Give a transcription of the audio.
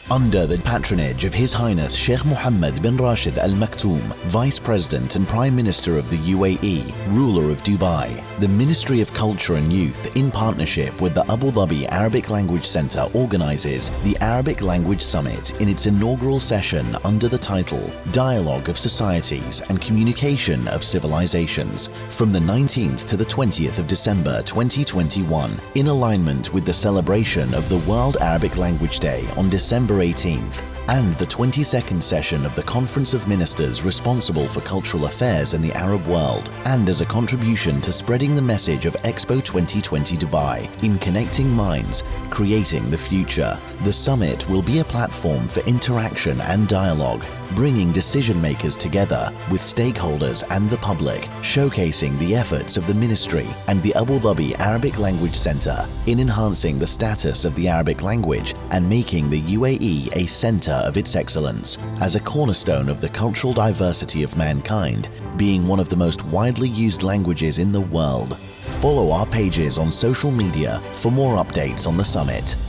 Under the patronage of His Highness Sheikh Mohammed bin Rashid Al Maktoum, Vice President and Prime Minister of the UAE, ruler of Dubai, the Ministry of Culture and Youth, in partnership with the Abu Dhabi Arabic Language Center, organizes the Arabic Language Summit in its inaugural session under the title Dialogue of Societies and Communication of Civilizations from the 19th to the 20th of December 2021, in alignment with the celebration of the World Arabic Language Day on December 18th, and the 22nd session of the Conference of Ministers responsible for cultural affairs in the Arab world, and as a contribution to spreading the message of Expo 2020 Dubai in connecting minds, creating the future. The summit will be a platform for interaction and dialogue, bringing decision makers together with stakeholders and the public, showcasing the efforts of the Ministry and the Abu Dhabi Arabic Language Center in enhancing the status of the Arabic language and making the UAE a center of its excellence as a cornerstone of the cultural diversity of mankind, being one of the most widely used languages in the world. Follow our pages on social media for more updates on the summit.